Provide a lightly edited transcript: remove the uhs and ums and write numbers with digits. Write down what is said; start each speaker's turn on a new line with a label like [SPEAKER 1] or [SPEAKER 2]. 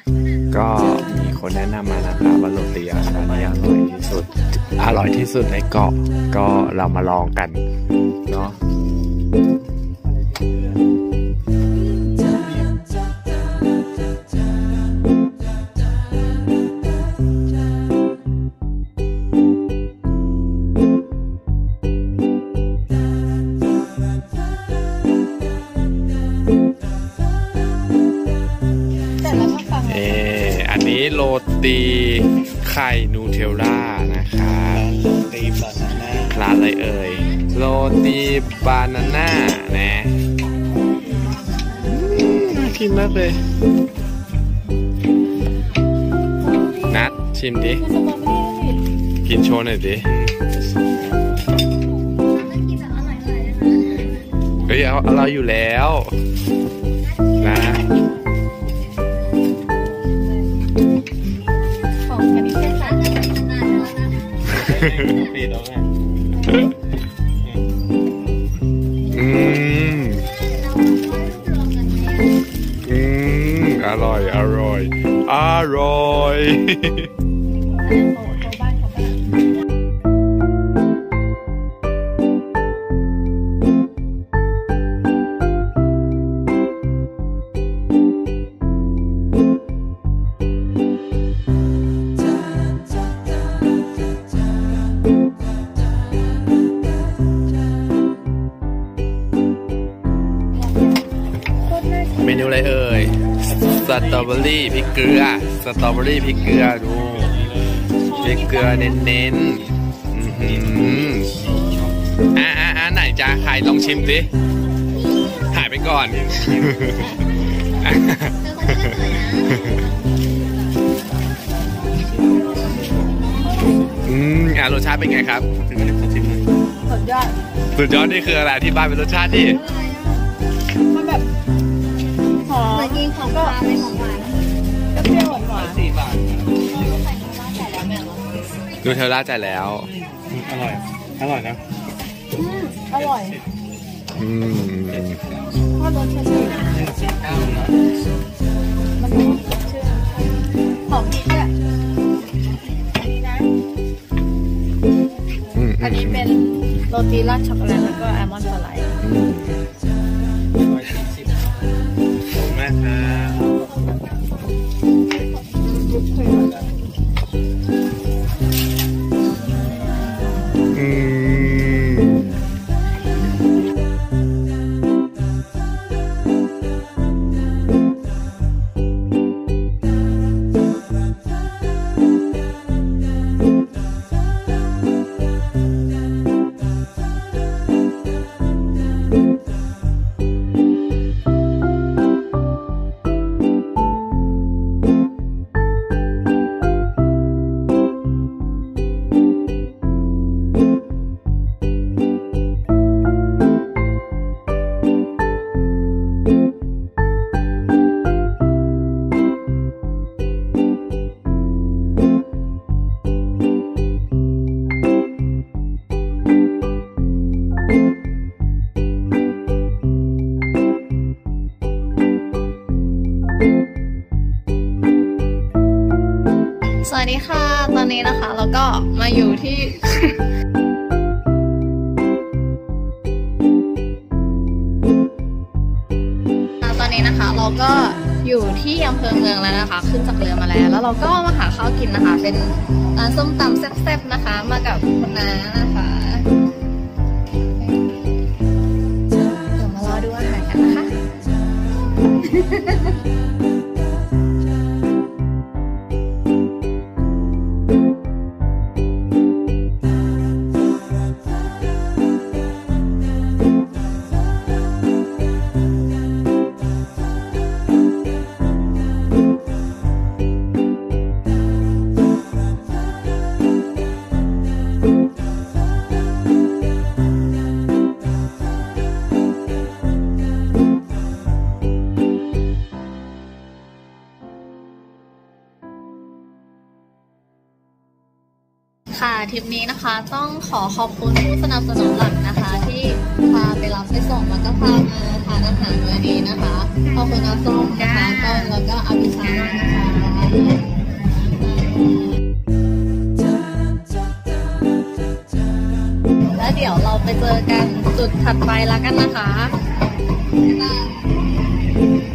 [SPEAKER 1] ก็มีคนแนะนำมานะครับว่าโรตีร้านนี้อร่อยที่สุดในเกาะก็เรามาลองกันเนาะอันนี้โรตีไข่นูเทลล่านะคะ
[SPEAKER 2] โรตีบานาน่า
[SPEAKER 1] ร้านอะไรเอ่ยโรตีบานาน่านะน่ากินมากเลยนัดชิมดิกินโชว์หน่อยดิเฮ้ยเอาเราอยู่แล้วนะ
[SPEAKER 2] ปีแล้วไง
[SPEAKER 1] อร่อยเมนูอะไรเอ่ยสตรอเบอรี่พริกเกลือดูพริกเกลือเน้นไหนจ้าใครลองชิมสิหายไปก่อนรสชาติเป็นไงครับสุดยอดนี่คืออะไรที่บ้านเป็นรสชาติที่
[SPEAKER 3] มันแบบหอมกินของก็เป็นของหวานเปรี้ยวหวาน
[SPEAKER 2] 4 บาท
[SPEAKER 1] นูเทลล่าจ่ายแล้ว
[SPEAKER 2] อร่อยนะ
[SPEAKER 3] อร่อยถ้ารสชาติมันหอมดีอ่ะอันนี้เป็นโรตีราดช็อกโกแลตแล้วก็อัลมอนด์สไลด์
[SPEAKER 2] แม่ค้า
[SPEAKER 3] สวัสดีค่ะตอนนี้นะคะเราก็มาอยู่ที่ตอนนี้นะคะเราก็อยู่ที่อำเภอเมืองแล้วนะคะขึ้นจากเรือมาแล้วเราก็มาหาข้าวกินนะคะเป็นร้านส้มตำแซ่บๆนะคะมากับคุณน้านะคะเดี๋ยวมารอดูอาหารกันนะคะ ค่ะทริปนี้นะคะต้องขอขอบคุณผู้สนับสนุนหลักนะคะที่พาไปรับไปส่งแล้วก็พามาทานอาหารวันนี้นะคะขอบคุณอาส้มนะคะต้นแล้วก็อภิชาตินะคะถัดไปแล้วกันนะคะบ๊ายบาย